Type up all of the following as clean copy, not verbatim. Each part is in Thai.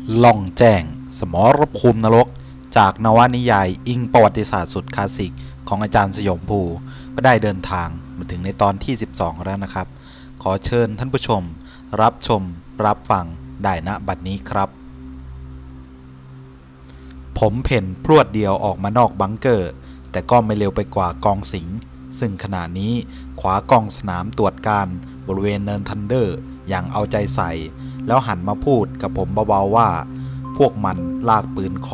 ล่องแจ้งสมรภูมินรกจากนวนิยายอิงประวัติศาสตร์สุดคลาสสิกของอาจารย์สยมภูก็ได้เดินทางมาถึงในตอนที่12แล้วนะครับขอเชิญท่านผู้ชมรับชมรับฟังได้ณบัดนี้ครับผมเพ่นพรวดเดียวออกมานอกบังเกอร์แต่ก็ไม่เร็วไปกว่ากองสิงห์ซึ่งขณะนี้ขวากองสนามตรวจการบริเวณเนินทันเดอร์อย่างเอาใจใส่แล้วหันมาพูดกับผมเบาๆว่าพวกมันลากปืนคอ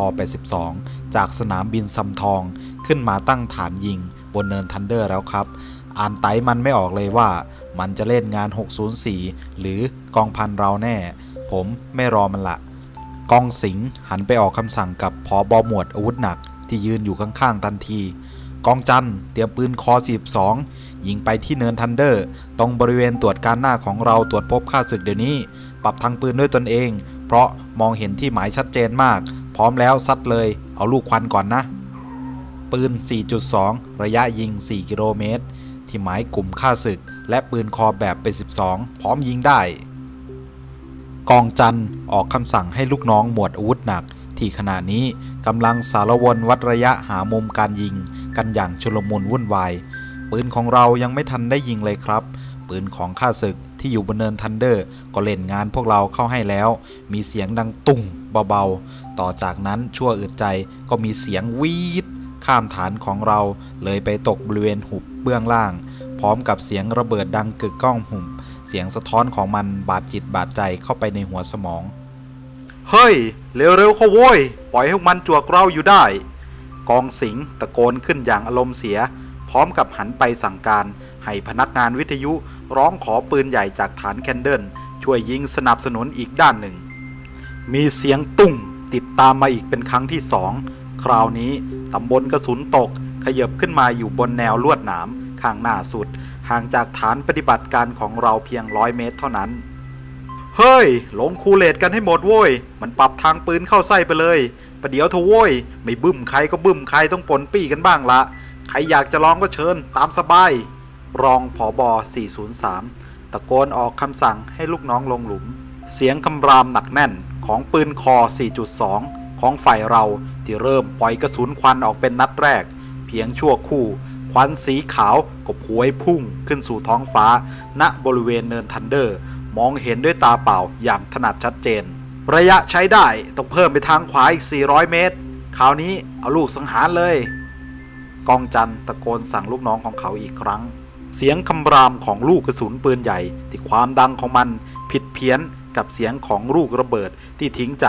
82จากสนามบินซำทองขึ้นมาตั้งฐานยิงบนเนินทันเดอร์แล้วครับอ่านไตมันไม่ออกเลยว่ามันจะเล่นงาน604หรือกองพันเราแน่ผมไม่รอมันละกองสิงห์หันไปออกคำสั่งกับผบ.หมวดอาวุธหนักที่ยืนอยู่ข้างๆทันทีกองจันเตรียมปืนคอ42ยิงไปที่เนินทันเดอร์ตรงบริเวณตรวจการหน้าของเราตรวจพบข้าศึกเดี๋ยวนี้ปรับทางปืนด้วยตนเองเพราะมองเห็นที่หมายชัดเจนมากพร้อมแล้วซัดเลยเอาลูกควันก่อนนะปืน 4.2 ระยะยิง4กิโลเมตรที่หมายกลุ่มข้าศึกและปืนคอแบบเป็น12พร้อมยิงได้กองจันออกคำสั่งให้ลูกน้องหมวดอาวุธหนักที่ขณะนี้กำลังสารวนวัดระยะหามุมการยิงกันอย่างชุลมุนวุ่นวายปืนของเรายังไม่ทันได้ยิงเลยครับปืนของข้าศึกที่อยู่บนเนินทันเดอร์ก็เล่นงานพวกเราเข้าให้แล้วมีเสียงดังตุ้งเบาๆต่อจากนั้นชั่วอึดใจก็มีเสียงวีดข้ามฐานของเราเลยไปตกบริเวณหุบเบื้องล่างพร้อมกับเสียงระเบิดดังกึกก้องหุ่มเสียงสะท้อนของมันบาดจิตบาดใจเข้าไปในหัวสมองเฮ้ยเร็วๆเข้าโว้ยปล่อยให้มันจวกเราอยู่ได้กองสิงห์ตะโกนขึ้นอย่างอารมณ์เสียพร้อมกับหันไปสั่งการให้พนักงานวิทยุร้องขอปืนใหญ่จากฐานแคนเดิลช่วยยิงสนับสนุนอีกด้านหนึ่งมีเสียงตุ้งติดตามมาอีกเป็นครั้งที่สองคราวนี้ตำบลกระสุนตกขยับขึ้นมาอยู่บนแนวลวดหนามข้างหน้าสุดห่างจากฐานปฏิบัติการของเราเพียง100 เมตรเท่านั้นเฮ้ยลงคูเลตกันให้หมดโว้ยมันปรับทางปืนเข้าไส้ไปเลยประเดี๋ยวเถอะโว้ยไม่บึ้มใครก็บึ้มใครต้องปนปี้กันบ้างละใครอยากจะลองก็เชิญตามสบายรองผบ. 403ตะโกนออกคำสั่งให้ลูกน้องลงหลุมเสียงคำรามหนักแน่นของปืนคอ 4.2 ของฝ่ายเราที่เริ่มปล่อยกระสุนควันออกเป็นนัดแรกเพียงชั่วคู่ควันสีขาวก็พวยพุ่งขึ้นสู่ท้องฟ้าณบริเวณเนินทันเดอร์มองเห็นด้วยตาเปล่าอย่างถนัดชัดเจนระยะใช้ได้ต้องเพิ่มไปทางขวาอีก400 เมตรคราวนี้เอาลูกสังหารเลยกองจันตะโกนสั่งลูกน้องของเขาอีกครั้งเสียงคำรามของลูกกระสุนปืนใหญ่ที่ความดังของมันผิดเพี้ยนกับเสียงของลูกระเบิดที่ทิ้งจาก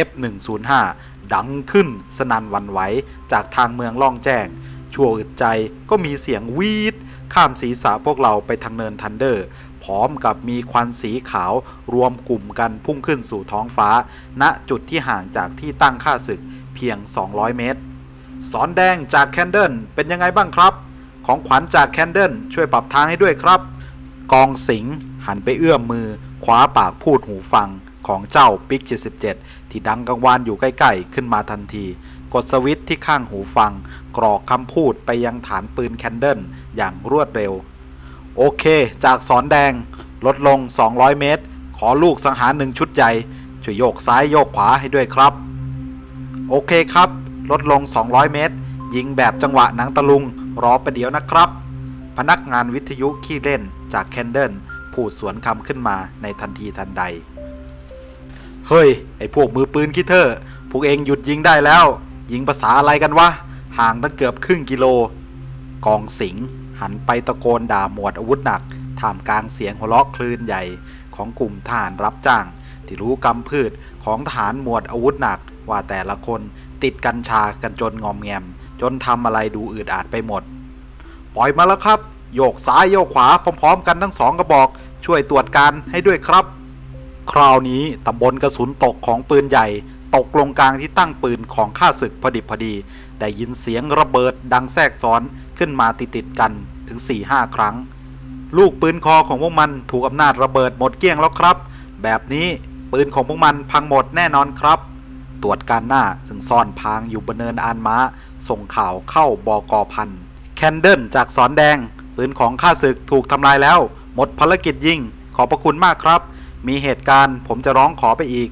F105 ดังขึ้นสนั่นหวั่นไหวจากทางเมืองล่องแจ้งชั่วอึดใจก็มีเสียงวีดข้ามศีรษะพวกเราไปทางเนินทันเดอร์พร้อมกับมีควันสีขาวรวมกลุ่มกันพุ่งขึ้นสู่ท้องฟ้าณจุดที่ห่างจากที่ตั้งข้าศึกเพียง200 เมตรสอนแดงจากแคนเดิลเป็นยังไงบ้างครับของขวัญจากแคนเดิลช่วยปรับทางให้ด้วยครับกองสิงห์หันไปเอื้อมมือคว้าปากพูดหูฟังของเจ้าปิก77ที่ดังกังวานอยู่ใกล้ๆขึ้นมาทันทีกดสวิตช์ที่ข้างหูฟังกรอกคำพูดไปยังฐานปืนแคนเดิลอย่างรวดเร็วโอเคจากสอนแดงลดลง200 เมตรขอลูกสังหาร1ชุดใหญ่ช่วยโยกซ้ายโยกขวาให้ด้วยครับโอเคครับลดลง200 เมตรยิงแบบจังหวะหนังตะลุงรอประเดี๋ยวนะครับพนักงานวิทยุขี้เล่นจากแคนเดิลพูดสวนคำขึ้นมาในทันทีทันใดเฮ้ยไอพวกมือปืนคิดเถอะพวกเองหยุดยิงได้แล้วยิงภาษาอะไรกันวะห่างตั้งเกือบครึ่งกิโลกองสิงห์หันไปตะโกนด่าหมวดอาวุธหนักท่ามกลางเสียงหัวเราะคลื่นใหญ่ของกลุ่มทหารรับจ้างที่รู้กำพืชของทหารหมวดอาวุธหนักว่าแต่ละคนติดกัญชากันจนงอมแงมจนทำอะไรดูอืดอาดไปหมดปล่อยมาแล้วครับโยกซ้ายโยกขวาพร้อมๆกันทั้ง2 กระบอกช่วยตรวจการให้ด้วยครับคราวนี้ตำบลกระสุนตกของปืนใหญ่ตกลงกลางที่ตั้งปืนของข้าศึกพอดิบพอดีได้ยินเสียงระเบิดดังแทรกซ้อนขึ้นมาติดกันถึง 4-5 ครั้งลูกปืนคอของพวกมันถูกอำนาจระเบิดหมดเกลี้ยงแล้วครับแบบนี้ปืนของพวกมันพังหมดแน่นอนครับตรวจการหน้าซึ่งซ่อนพางอยู่บนเนินอานม้าส่งข่าวเข้าบก.พันแคนเดิลจากสอนแดงปืนของข้าศึกถูกทำลายแล้วหมดภารกิจยิงขอบพระคุณมากครับมีเหตุการณ์ผมจะร้องขอไปอีก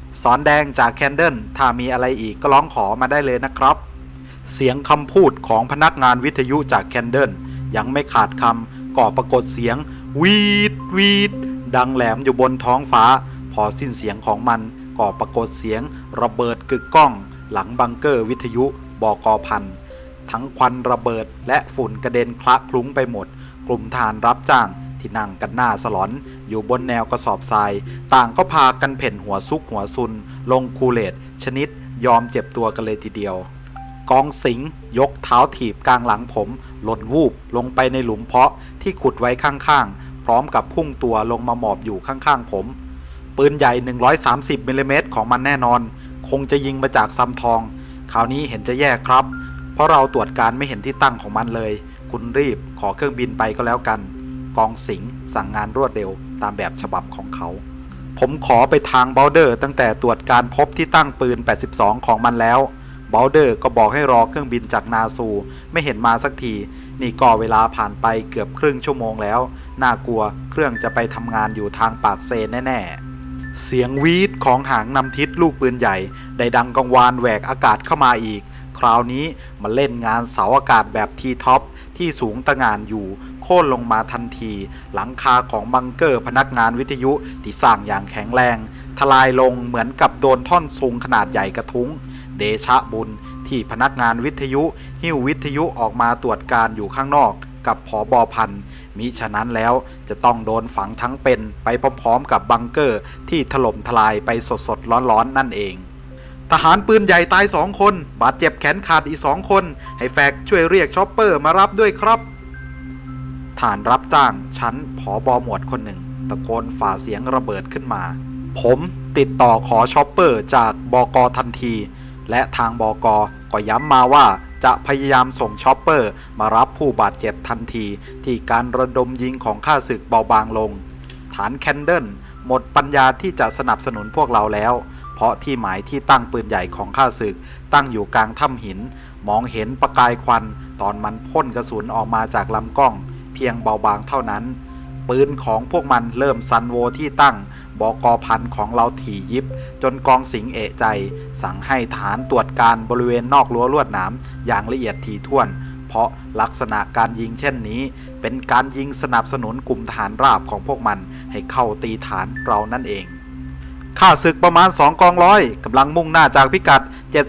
สอนแดงจากแคนเดิลถ้ามีอะไรอีกก็ร้องขอมาได้เลยนะครับเสียงคำพูดของพนักงานวิทยุจากแคนเดิลยังไม่ขาดคำก็ปรากฏเสียงวีดวีดดังแหลมอยู่บนท้องฟ้าพอสิ้นเสียงของมันก็ปรากฏเสียงระเบิดกึกก้องหลังบังเกอร์วิทยุบก.พันทั้งควันระเบิดและฝุ่นกระเด็นคละคลุ้งไปหมดกลุ่มทหารรับจ้างที่นั่งกันหน้าสลอนอยู่บนแนวกระสอบทรายต่างก็พากันเพ่นหัวซุกหัวซุนลงคูเลตชนิดยอมเจ็บตัวกันเลยทีเดียวกองสิงยกเท้าถีบกลางหลังผมหล่นวูบลงไปในหลุมเพาะที่ขุดไว้ข้างๆพร้อมกับพุ่งตัวลงมาหมอบอยู่ข้างๆผมปืนใหญ่130มิลลิเมตรของมันแน่นอนคงจะยิงมาจากซำทองคราวนี้เห็นจะแย่ครับเพราะเราตรวจการไม่เห็นที่ตั้งของมันเลยคุณรีบขอเครื่องบินไปก็แล้วกันกองสิงสั่งงานรวดเร็วตามแบบฉบับของเขาผมขอไปทางเบลเดอร์ตั้งแต่ตรวจการพบที่ตั้งปืน82ของมันแล้วเบลเดอร์ก็บอกให้รอเครื่องบินจากนาซูไม่เห็นมาสักทีนี่ก็เวลาผ่านไปเกือบครึ่งชั่วโมงแล้วน่ากลัวเครื่องจะไปทำงานอยู่ทางปากเซนแน่ๆเสียงวีดของหางนำทิศลูกปืนใหญ่ได้ดังกังวานแหวกอากาศเข้ามาอีกคราวนี้มาเล่นงานเสาอากาศแบบทีท็อปที่สูงตะหง่านอยู่โค่นลงมาทันทีหลังคาของบังเกอร์พนักงานวิทยุที่สร้างอย่างแข็งแรงทลายลงเหมือนกับโดนท่อนซุงขนาดใหญ่กระทุ้งเดชะบุญที่พนักงานวิทยุหิ้ววิทยุออกมาตรวจการอยู่ข้างนอกกับผบ.พันมิฉะนั้นแล้วจะต้องโดนฝังทั้งเป็นไปพร้อมๆกับบังเกอร์ที่ถล่มทลายไปสดๆร้อนๆนั่นเองทหารปืนใหญ่ตาย2 คนบาดเจ็บแขนขาดอีก2 คนให้แฟกช่วยเรียกช็อปเปอร์มารับด้วยครับทหารรับจ้างชั้นผบ.หมวดคนหนึ่งตะโกนฝ่าเสียงระเบิดขึ้นมาผมติดต่อขอช็อปเปอร์จากบก.ทันทีและทางบก.ก็ย้ำมาว่าจะพยายามส่งช็อปเปอร์มารับผู้บาดเจ็บทันทีที่การระดมยิงของข้าศึกเบาบางลงฐานแคนเดิลหมดปัญญาที่จะสนับสนุนพวกเราแล้วเพราะที่หมายที่ตั้งปืนใหญ่ของข้าศึกตั้งอยู่กลางถ้ำหินมองเห็นประกายควันตอนมันพ่นกระสุนออกมาจากลำกล้องเพียงเบาบางเท่านั้นปืนของพวกมันเริ่มซันโวที่ตั้งบก.พันของเราถี่ยิบจนกองสิงเอะใจสั่งให้ฐานตรวจการบริเวณนอกรั้วลวดหนามอย่างละเอียดถี่ถ้วนเพราะลักษณะการยิงเช่นนี้เป็นการยิงสนับสนุนกลุ่มทหารราบของพวกมันให้เข้าตีฐานเรานั่นเองข้าศึกประมาณ2 กองร้อยกำลังมุ่งหน้าจากพิกัด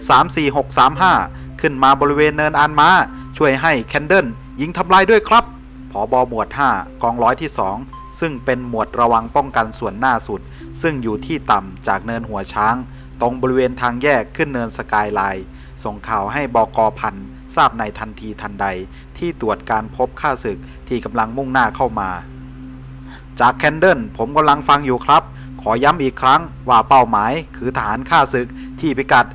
734635ขึ้นมาบริเวณเนินอานม้าช่วยให้แคนเดิลยิงทำลายด้วยครับผบ.หมวด5กองร้อยที่2ซึ่งเป็นหมวดระวังป้องกันส่วนหน้าสุดซึ่งอยู่ที่ต่ำจากเนินหัวช้างตรงบริเวณทางแยกขึ้นเนินสกายไลน์ส่งข่าวให้บก.พันทราบในทันทีทันใดที่ตรวจการพบข้าศึกที่กำลังมุ่งหน้าเข้ามาจากแคนเดิลผมกำลังฟังอยู่ครับขอย้ำอีกครั้งว่าเป้าหมายคือทหารข้าศึกที่พิกัด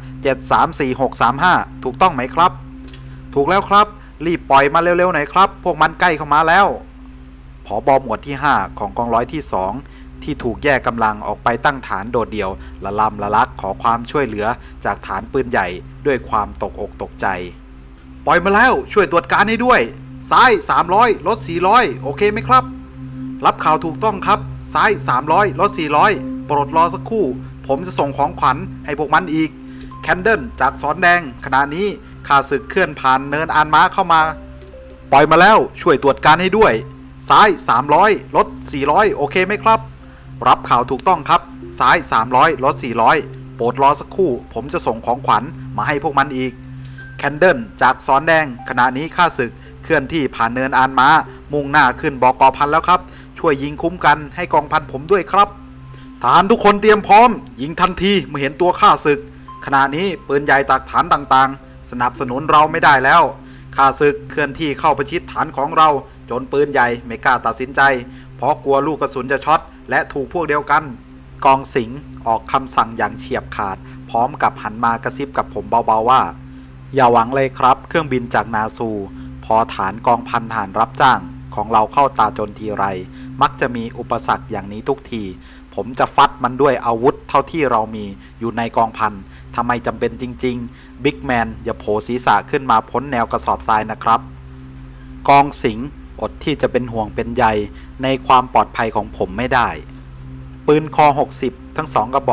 734635ถูกต้องไหมครับถูกแล้วครับรีบปล่อยมาเร็วๆหน่อยครับพวกมันใกล้เข้ามาแล้วผบ.หมวดที่5ของกองร้อยที่2ที่ถูกแยกกำลังออกไปตั้งฐานโดดเดี่ยวละลำละลักขอความช่วยเหลือจากฐานปืนใหญ่ด้วยความตกอกตกใจปล่อยมาแล้วช่วยตรวจการให้ด้วยซ้าย300ลด400โอเคไหมครับรับข่าวถูกต้องครับซ้าย300ลด400โปรดรอสักครู่ผมจะส่งของขวัญให้พวกมันอีกแคนเดิลจากสอนแดงขณะนี้ข้าศึกเคลื่อนผ่านเนินอานม้าเข้ามาปล่อยมาแล้วช่วยตรวจการให้ด้วยซ้าย300ลด400โอเคไหมครับรับข่าวถูกต้องครับซ้าย300ลด400โปรดรอสักครู่ผมจะส่งของขวัญมาให้พวกมันอีกแคนเดิลจากสอนแดงขณะนี้ข้าศึกเคลื่อนที่ผ่านเนินอานม้ามุ่งหน้าขึ้นบก.พันแล้วครับช่วยยิงคุ้มกันให้กองพันผมด้วยครับทหารทุกคนเตรียมพร้อมยิงทันทีเมื่อเห็นตัวข้าศึกขณะนี้ปืนใหญ่จากฐานต่างๆสนับสนุนเราไม่ได้แล้วข้าศึกเคลื่อนที่เข้าประชิดฐานของเราจนปืนใหญ่ไม่กล้าตัดสินใจเพราะกลัวลูกกระสุนจะช็อตและถูกพวกเดียวกันกองสิงออกคำสั่งอย่างเฉียบขาดพร้อมกับหันมากระซิบกับผมเบาๆว่าอย่าหวังเลยครับเครื่องบินจากนาซูพอฐานกองพันทหารรับจ้างของเราเข้าตาจนทีไรมักจะมีอุปสรรคอย่างนี้ทุกทีผมจะฟัดมันด้วยอาวุธเท่าที่เรามีอยู่ในกองพันทำไมจำเป็นจริงๆบิ๊กแมนอย่าโผล่ศีรษะขึ้นมาพ้นแนวกระสอบทรายนะครับกองสิงอดที่จะเป็นห่วงเป็นใยในความปลอดภัยของผมไม่ได้ปืนคอ60ทั้ง2 กระบอก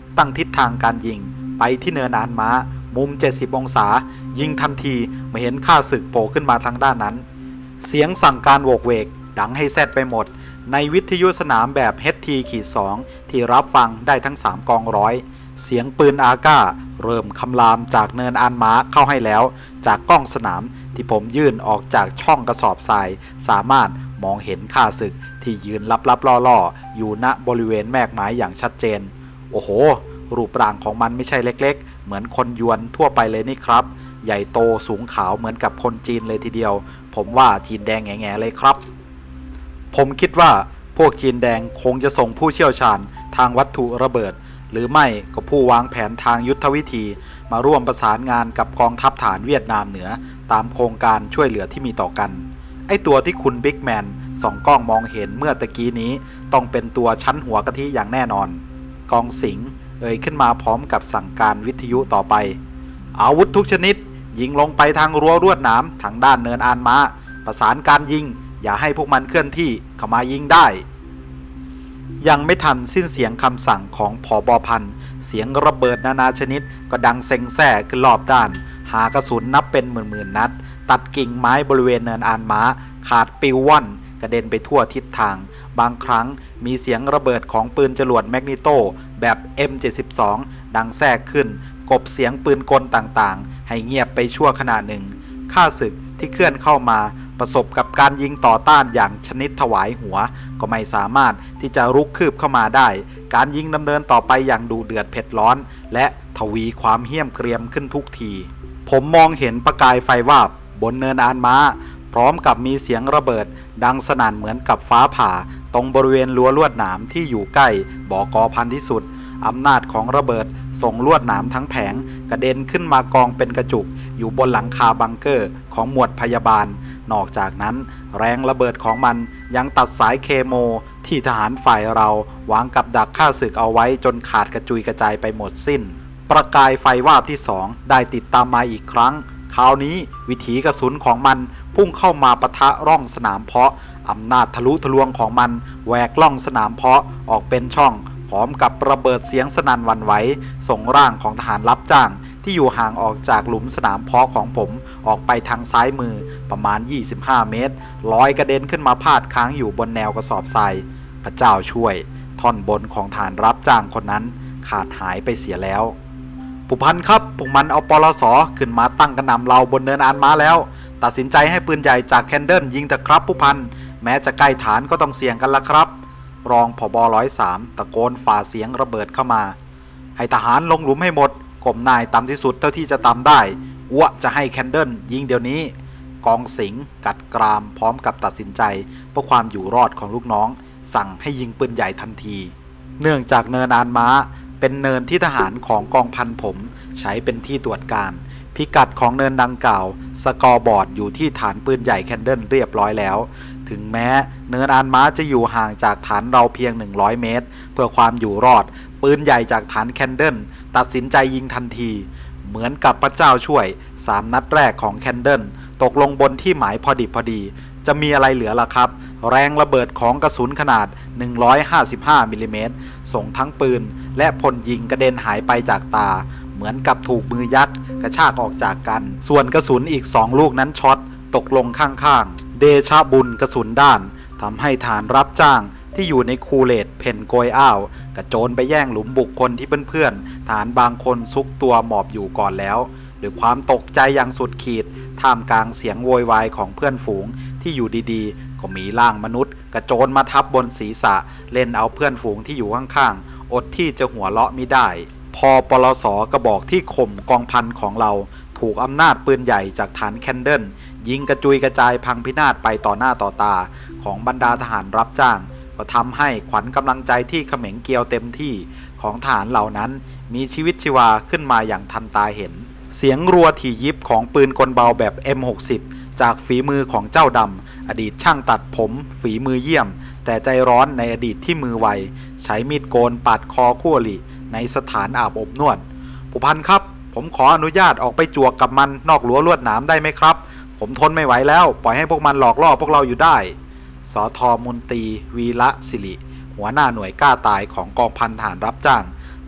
ตั้งทิศทางการยิงไปที่เนินอานม้ามุม70องศายิงทันทีเมื่อเห็นข้าศึกโผล่ขึ้นมาทางด้านนั้นเสียงสั่งการโวกเวกดังให้แซดไปหมดในวิทยุสนามแบบ HT-2 ที่รับฟังได้ทั้ง3กองร้อยเสียงปืนอาก้าเริ่มคำรามจากเนินอานม้าเข้าให้แล้วจากกล้องสนามที่ผมยื่นออกจากช่องกระสอบทรายสามารถมองเห็นข้าศึกที่ยืนลับๆล่อๆอยู่ณบริเวณแมกไม้อย่างชัดเจนโอ้โหรูปร่างของมันไม่ใช่เล็กๆเหมือนคนยวนทั่วไปเลยนี่ครับใหญ่โตสูงขาวเหมือนกับคนจีนเลยทีเดียวผมว่าจีนแดงแง่ๆเลยครับผมคิดว่าพวกจีนแดงคงจะส่งผู้เชี่ยวชาญทางวัตถุระเบิดหรือไม่ก็ผู้วางแผนทางยุทธวิธีมาร่วมประสานงานกับกองทัพฐานเวียดนามเหนือตามโครงการช่วยเหลือที่มีต่อกันไอตัวที่คุณบิ๊กแมนส่องกล้องมองเห็นเมื่อตะกี้นี้ต้องเป็นตัวชั้นหัวกะทิอย่างแน่นอนกองสิงห์เอ่ยขึ้นมาพร้อมกับสั่งการวิทยุต่อไปอาวุธทุกชนิดยิงลงไปทางรั้วลวดหนามทางด้านเนินอานม้าประสานการยิงอย่าให้พวกมันเคลื่อนที่เข้ามายิงได้ยังไม่ทันสิ้นเสียงคำสั่งของผบ.พันเสียงระเบิดนานาชนิดก็ดังเซ็งแซ่ขึ้นรอบด้านหากระสุนนับเป็นหมื่นนัดตัดกิ่งไม้บริเวณเนินอานม้าขาดปิวว่อนกระเด็นไปทั่วทิศทางบางครั้งมีเสียงระเบิดของปืนจรวดแมกนิโตแบบ M72 ดังแทรกขึ้นกบเสียงปืนกลต่างๆให้เงียบไปชั่วขณะหนึ่งข้าศึกที่เคลื่อนเข้ามาประสบกับการยิงต่อต้านอย่างชนิดถวายหัวก็ไม่สามารถที่จะรุกคืบเข้ามาได้การยิงดำเนินต่อไปอย่างดุเดือดเผ็ดร้อนและทวีความเหี้ยมเกรียมขึ้นทุกทีผมมองเห็นประกายไฟวาบบนเนินอานม้าพร้อมกับมีเสียงระเบิดดังสนั่นเหมือนกับฟ้าผ่าตรงบริเวณรั้วลวดหนามที่อยู่ใกล้บก.พันที่สุดอำนาจของระเบิดส่งลวดหนามทั้งแผงกระเด็นขึ้นมากองเป็นกระจุกอยู่บนหลังคาบังเกอร์ของหมวดพยาบาลนอกจากนั้นแรงระเบิดของมันยังตัดสายเคโมที่ทหารฝ่ายเราวางกับดักฆ่าศึกเอาไว้จนขาดกระจุยกระจายไปหมดสิ้นประกายไฟวาบที่2ได้ติดตามมาอีกครั้งคราวนี้วิถีกระสุนของมันพุ่งเข้ามาปะทะร่องสนามเพาะอำนาจทะลุทะลวงของมันแหวกล่องสนามเพาะออกเป็นช่องพร้อมกับระเบิดเสียงสนั่นหวั่นไหวส่งร่างของทหารรับจ้างที่อยู่ห่างออกจากหลุมสนามเพาะของผมออกไปทางซ้ายมือประมาณ25เมตรลอยกระเด็นขึ้นมาพาดค้างอยู่บนแนวกระสอบทรายพระเจ้าช่วยท่อนบนของทหารรับจ้างคนนั้นขาดหายไปเสียแล้วผู้พันครับพวกมันเอาปลส.ขึ้นมาตั้งกระหน่ำเราบนเนินอานม้าแล้วตัดสินใจให้ปืนใหญ่จากแคนเดิลยิงเถอะครับผู้พันแม้จะใกล้ฐานก็ต้องเสี่ยงกันละครับรองผบ. 103ตะโกนฝ่าเสียงระเบิดเข้ามาให้ทหารลงหลุมให้หมดก้มหน้าต่ำที่สุดเท่าที่จะต่ำได้อ้วจะให้แคนเดิลยิงเดี๋ยวนี้กองสิงห์กัดกรามพร้อมกับตัดสินใจเพื่อความอยู่รอดของลูกน้องสั่งให้ยิงปืนใหญ่ทันทีเนื่องจากเนินอานม้าเป็นเนินที่ทหารของกองพันผมใช้เป็นที่ตรวจการพิกัดของเนินดังกล่าวสกอร์บอร์ดอยู่ที่ฐานปืนใหญ่แคนเดิลเรียบร้อยแล้วถึงแม้เนินอานม้าจะอยู่ห่างจากฐานเราเพียง100เมตรเพื่อความอยู่รอดปืนใหญ่จากฐานแคนเดิลตัดสินใจยิงทันทีเหมือนกับพระเจ้าช่วย3นัดแรกของแคนเดิลตกลงบนที่หมายพอดีจะมีอะไรเหลือล่ะครับแรงระเบิดของกระสุนขนาด155มิลลิเมตรส่งทั้งปืนและพลยิงกระเด็นหายไปจากตาเหมือนกับถูกมือยักษ์กระชากออกจากกันส่วนกระสุนอีก2ลูกนั้นช็อตตกลงข้างๆเดชะบุญกระสุนด้านทำให้ฐานรับจ้างที่อยู่ในคูเลตเพนโกยอ้าวกระโจนไปแย่งหลุมบุคคลที่เพื่อนๆฐานบางคนซุกตัวหมอบอยู่ก่อนแล้วด้วยความตกใจอย่างสุดขีดท่ามกลางเสียงโวยวายของเพื่อนฝูงที่อยู่ดีๆก็มีร่างมนุษย์กระโจนมาทับบนศีรษะเล่นเอาเพื่อนฝูงที่อยู่ข้างๆอดที่จะหัวเราะมิได้พอปลส.กระบอกที่ข่มกองพันของเราถูกอำนาจปืนใหญ่จากฐานแคนเดิลยิงกระจุยกระจายพังพินาศไปต่อหน้าต่อตาของบรรดาทหารรับจ้างก็ทำให้ขวัญกำลังใจที่เขม็งเกลียวเต็มที่ของทหารเหล่านั้นมีชีวิตชีวาขึ้นมาอย่างทันตาเห็นเสียงรัวถี่ยิบของปืนกลเบาแบบ M60 จากฝีมือของเจ้าดำอดีตช่างตัดผมฝีมือเยี่ยมแต่ใจร้อนในอดีตที่มือไวใช้มีดโกนปาดคอคู่อริในสถานอาบอบนวดผู้พันครับผมขออนุญาตออกไปจวกกับมันนอกรั้วลวดหนามได้ไหมครับผมทนไม่ไหวแล้วปล่อยให้พวกมันหลอกล่อพวกเราอยู่ได้สท.มนตรีวีระศิริหัวหน้าหน่วยกล้าตายของกองพันทหารรับจ้าง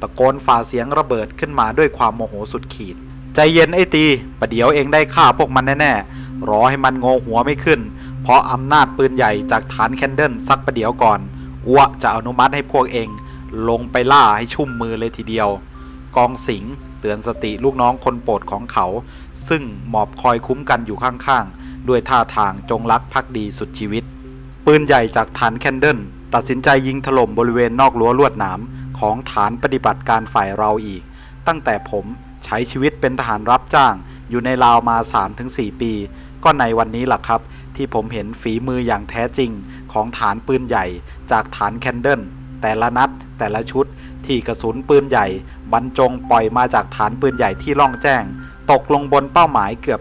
ตะโกนฝ่าเสียงระเบิดขึ้นมาด้วยความโมโหสุดขีดใจเย็นไอ้ตีประเดี๋ยวเองได้ฆ่าพวกมันแน่ๆรอให้มันโงหัวไม่ขึ้นเพราะอำนาจปืนใหญ่จากฐานแคนเดิลสักประเดี๋ยวก่อนอ้วจะอนุมัติให้พวกเองลงไปล่าให้ชุ่มมือเลยทีเดียวกองสิงห์เตือนสติลูกน้องคนโปรดของเขาซึ่งหมอบคอยคุ้มกันอยู่ข้างๆด้วยท่าทางจงรักภักดีสุดชีวิตปืนใหญ่จากฐานแคนเดิลตัดสินใจยิงถล่มบริเวณนอกรั้วลวดหนามของฐานปฏิบัติการฝ่ายเราอีกตั้งแต่ผมใช้ชีวิตเป็นทหารรับจ้างอยู่ในลาวมา 3-4 ปีก็ในวันนี้ล่ะครับที่ผมเห็นฝีมืออย่างแท้จริงของฐานปืนใหญ่จากฐานแคนเดิลแต่ละนัดแต่ละชุดที่กระสุนปืนใหญ่บรรจงปล่อยมาจากฐานปืนใหญ่ที่ล่องแจ้งตกลงบนเป้าหมายเกือบ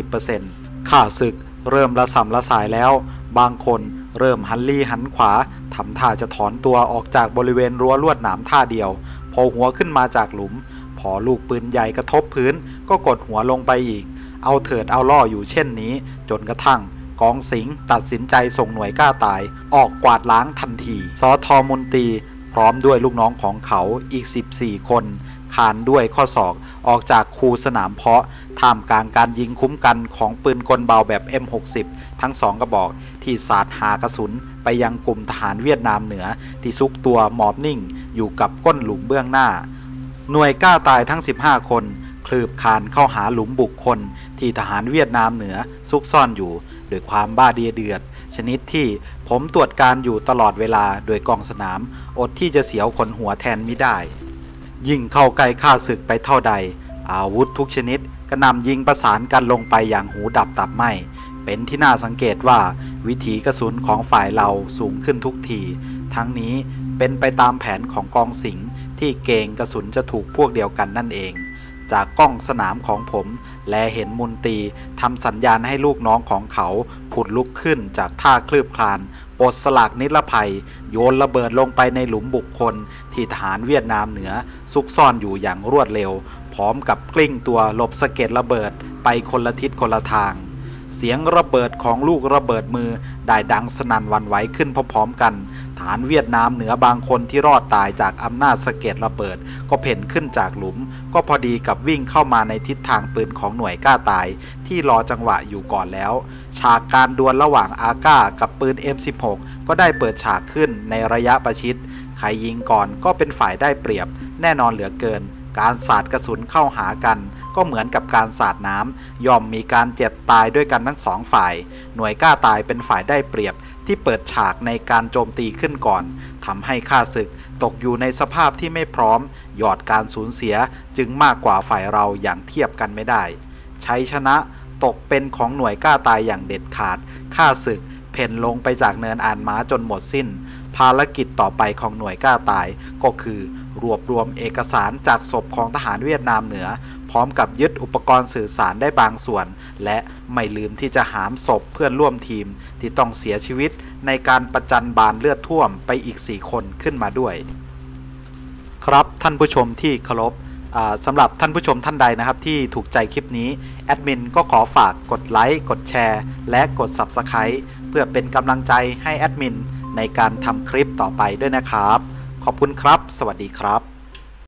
90% ข้าศึกเริ่มระส่ำระสายแล้วบางคนเริ่มหันลี่หันขวาทำท่าจะถอนตัวออกจากบริเวณรั้วลวดหนามท่าเดียวพอหัวขึ้นมาจากหลุมพอลูกปืนใหญ่กระทบพื้นก็กดหัวลงไปอีกเอาเถิดเอาล่ออยู่เช่นนี้จนกระทั่งกองสิงห์ตัดสินใจส่งหน่วยกล้าตายออกกวาดล้างทันทีสทมนตรีพร้อมด้วยลูกน้องของเขาอีก14 คนคานด้วยข้อศอกออกจากคูสนามเพาะท่ามกลางการยิงคุ้มกันของปืนกลเบาแบบ M60 ทั้ง2 กระบอกที่สาดหากระสุนไปยังกลุ่มทหารเวียดนามเหนือที่ซุกตัวหมอบนิ่งอยู่กับก้นหลุมเบื้องหน้าหน่วยกล้าตายทั้ง15 คนคลืบคลานเข้าหาหลุมบุคคลที่ทหารเวียดนามเหนือซุกซ่อนอยู่ด้วยความบ้าเดือดชนิดที่ผมตรวจการอยู่ตลอดเวลาโดยกองสนามอดที่จะเสียวขนหัวแทนมิได้ยิ่งเข้าใกล้ข้าศึกไปเท่าใดอาวุธทุกชนิดกระหน่ำยิงประสานกันลงไปอย่างหูดับตับไหม้เป็นที่น่าสังเกตว่าวิถีกระสุนของฝ่ายเราสูงขึ้นทุกทีทั้งนี้เป็นไปตามแผนของกองสิงห์ที่เกรงกระสุนจะถูกพวกเดียวกันนั่นเองจากกล้องสนามของผมแลเห็นมนตรีทำสัญญาณให้ลูกน้องของเขาผุดลุกขึ้นจากท่าคลืบคลานปลดสลากนิรภัยโยนระเบิดลงไปในหลุมบุคคลที่ทหารเวียดนามเหนือซุกซ่อนอยู่อย่างรวดเร็วพร้อมกับกลิ้งตัวหลบสะเก็ดระเบิดไปคนละทิศคนละทางเสียงระเบิดของลูกระเบิดมือได้ดังสนั่นหวั่นไหวขึ้นพร้อมๆกันฐานเวียดนามเหนือบางคนที่รอดตายจากอำนาจสะเก็ดระเบิดก็เพ่นขึ้นจากหลุมก็พอดีกับวิ่งเข้ามาในทิศทางปืนของหน่วยกล้าตายที่รอจังหวะอยู่ก่อนแล้วฉากการดวลระหว่างอาก้ากับปืน M16 ก็ได้เปิดฉากขึ้นในระยะประชิดใครยิงก่อนก็เป็นฝ่ายได้เปรียบแน่นอนเหลือเกินการสาดกระสุนเข้าหากันก็เหมือนกับการสาดน้ำย่อมมีการเจ็บตายด้วยกันทั้ง2 ฝ่ายหน่วยกล้าตายเป็นฝ่ายได้เปรียบที่เปิดฉากในการโจมตีขึ้นก่อนทำให้ข้าศึกตกอยู่ในสภาพที่ไม่พร้อมยอดการสูญเสียจึงมากกว่าฝ่ายเราอย่างเทียบกันไม่ได้ชัยชนะตกเป็นของหน่วยกล้าตายอย่างเด็ดขาดข้าศึกเพ่นลงไปจากเนินอานม้าจนหมดสิ้นภารกิจต่อไปของหน่วยกล้าตายก็คือรวบรวมเอกสารจากศพของทหารเวียดนามเหนือพร้อมกับยึดอุปกรณ์สื่อสารได้บางส่วนและไม่ลืมที่จะหามศพเพื่อนร่วมทีมที่ต้องเสียชีวิตในการประจันบานเลือดท่วมไปอีก4 คนขึ้นมาด้วยครับท่านผู้ชมที่เคารพสำหรับท่านผู้ชมท่านใดนะครับที่ถูกใจคลิปนี้แอดมินก็ขอฝากกดไลค์กดแชร์และกด Subscribe เพื่อเป็นกำลังใจให้แอดมินในการทำคลิปต่อไปด้วยนะครับขอบคุณครับสวัสดีครับ